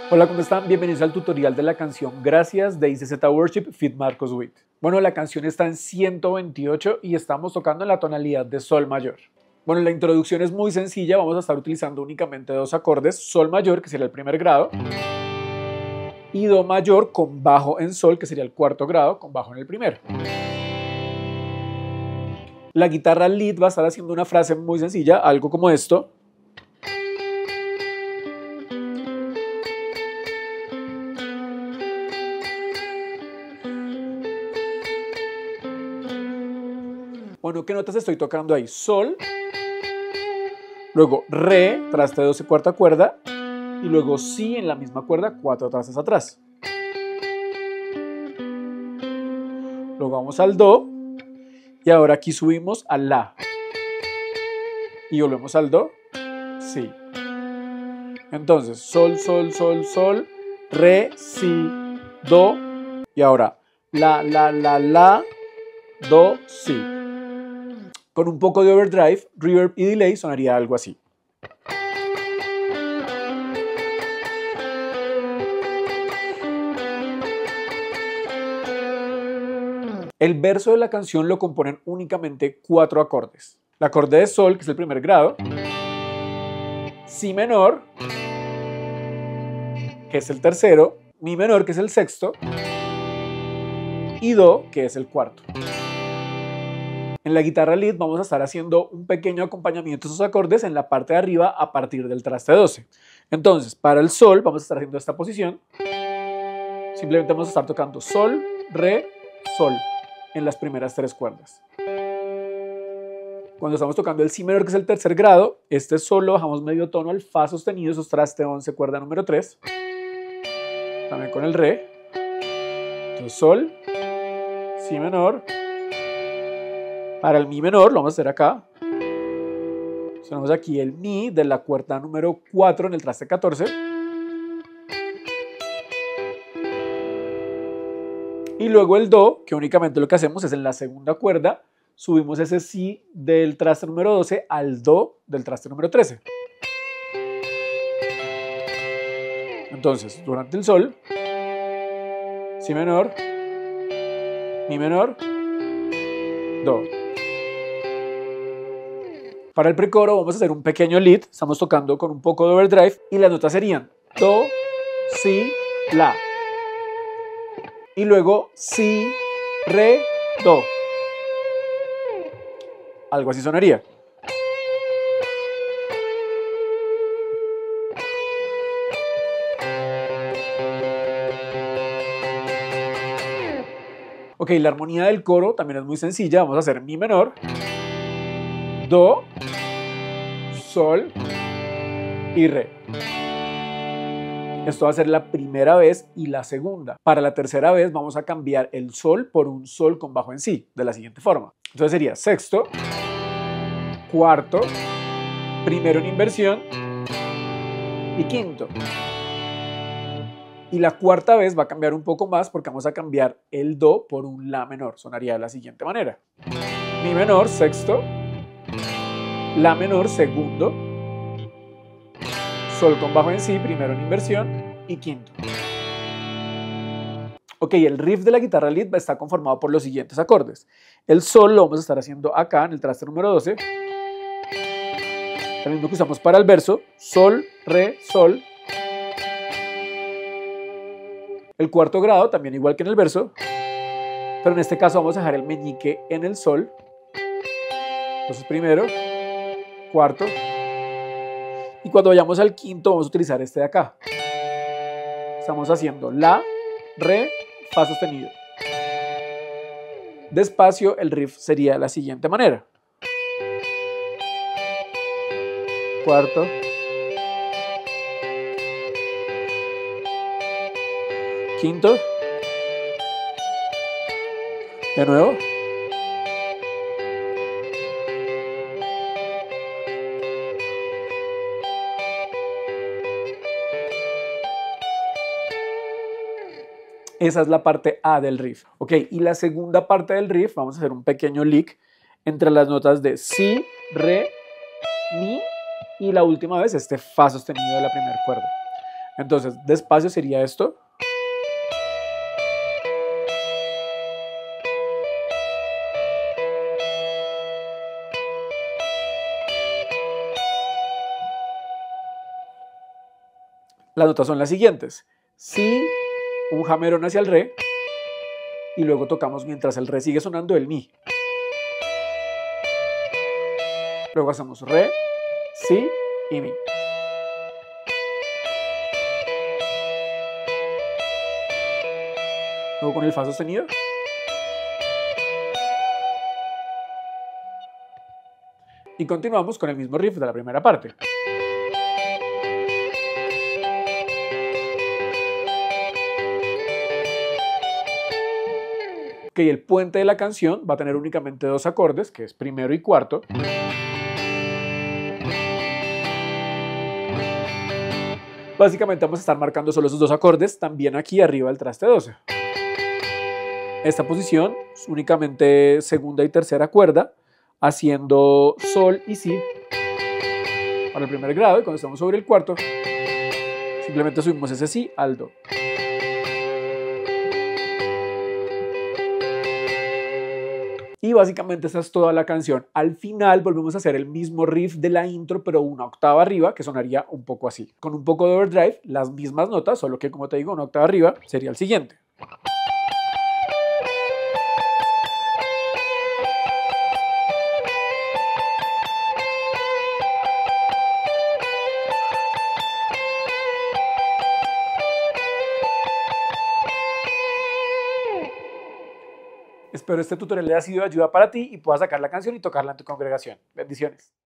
Hola, ¿cómo están? Bienvenidos al tutorial de la canción Gracias de ICZ Worship feat. Marcos Witt. Bueno, la canción está en 128 y estamos tocando en la tonalidad de Sol mayor. Bueno, la introducción es muy sencilla, vamos a estar utilizando únicamente dos acordes, Sol mayor, que sería el primer grado, y Do mayor con bajo en Sol, que sería el cuarto grado, con bajo en el primero. La guitarra lead va a estar haciendo una frase muy sencilla, algo como esto. Bueno, ¿qué notas estoy tocando ahí? Sol, luego Re, traste 12, cuarta cuerda, y luego Si en la misma cuerda, 4 trastes atrás. Luego vamos al Do, y ahora aquí subimos al La. Y volvemos al Do, Si. Entonces, Sol, Sol, Sol, Sol, Re, Si, Do, y ahora La, Do, Si. Con un poco de overdrive, reverb y delay sonaría algo así. El verso de la canción lo componen únicamente 4 acordes. El acorde de Sol, que es el primer grado, Si menor, que es el tercero, Mi menor, que es el sexto, y Do, que es el cuarto. En la guitarra lead vamos a estar haciendo un pequeño acompañamiento de esos acordes en la parte de arriba a partir del traste 12. Entonces, para el Sol vamos a estar haciendo esta posición. Simplemente vamos a estar tocando Sol, Re, Sol en las primeras 3 cuerdas. Cuando estamos tocando el Si menor, que es el tercer grado, este Sol lo bajamos medio tono al Fa sostenido, eso es traste 11, cuerda número 3. También con el Re. Entonces Sol, Si menor. Para el Mi menor lo vamos a hacer acá. Tenemos aquí el Mi de la cuerda número 4 en el traste 14. Y luego el Do, que únicamente lo que hacemos es en la segunda cuerda, subimos ese Si del traste número 12 al Do del traste número 13. Entonces, durante el Sol, Si menor, Mi menor, Do. Para el precoro vamos a hacer un pequeño lead, estamos tocando con un poco de overdrive y las notas serían Do, Si, La. Y luego Si, Re, Do. Algo así sonaría. Ok, la armonía del coro también es muy sencilla. Vamos a hacer Mi menor, Do, Sol y Re. Esto va a ser la primera vez y la segunda. Para la tercera vez vamos a cambiar el Sol por un Sol con bajo en Si, de la siguiente forma. Entonces sería sexto, cuarto, primero en inversión y quinto. Y la cuarta vez va a cambiar un poco más porque vamos a cambiar el Do por un La menor. Sonaría de la siguiente manera. Mi menor, sexto, La menor, segundo, Sol con bajo en Si, primero en inversión y quinto. Ok, el riff de la guitarra lead está conformado por los siguientes acordes. El Sol lo vamos a estar haciendo acá en el traste número 12. El mismo que usamos para el verso, Sol, Re, Sol. El cuarto grado, también igual que en el verso, pero en este caso vamos a dejar el meñique en el Sol. Entonces primero, cuarto, y cuando vayamos al quinto vamos a utilizar este de acá. Estamos haciendo La, Re, Fa sostenido. Despacio el riff sería de la siguiente manera. Cuarto, quinto, de nuevo, esa es la parte A del riff. Ok, y la segunda parte del riff vamos a hacer un pequeño lick entre las notas de Si, Re, Mi y la última vez este Fa sostenido de la primera cuerda. Entonces, despacio sería esto. Las notas son las siguientes. Si, un jamerón hacia el re, y luego tocamos mientras el re sigue sonando el mi. Luego hacemos re, si y mi. Luego con el fa sostenido. Y continuamos con el mismo riff de la primera parte. Ok, el puente de la canción va a tener únicamente dos acordes, que es primero y cuarto. Básicamente vamos a estar marcando solo esos dos acordes, también aquí arriba del traste 12. Esta posición es únicamente segunda y tercera cuerda, haciendo sol y si para el primer grado, y cuando estamos sobre el cuarto, simplemente subimos ese si al do. Y básicamente esa es toda la canción. Al final volvemos a hacer el mismo riff de la intro, pero una octava arriba, que sonaría un poco así. Con un poco de overdrive, las mismas notas, solo que como te digo, una octava arriba sería el siguiente. Espero este tutorial haya sido de ayuda para ti y puedas sacar la canción y tocarla en tu congregación. Bendiciones.